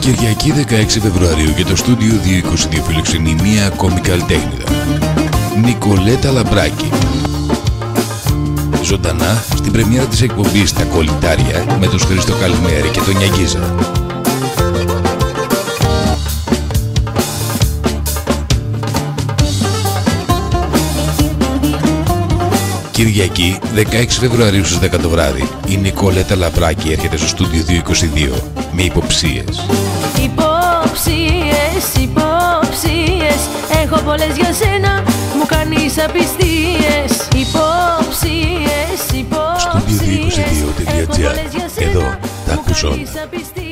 Κυριακή 16 Φεβρουαρίου για το στούντιο 222 φιλοξενεί μία ακόμη καλλιτέχνηδα, Νικολέτα Λαμπράκη. Ζωντανά στην πρεμιέρα της εκπομπής «Τα Κολλητάρια» με τους Χρήστο Καλημέρη και τον Νιαγκίζα. Κυριακή 16 Φεβρουαρίου στις 10 το βράδυ η Νικολέτα Λαμπράκη έρχεται στο στούντιο 222 με υποψίες. Υποψίες, έχω πολλές για σένα, μου κάνεις απιστίες. Υποψίες, Στούντιο 222.gr. Εδώ τα ακούς όλα.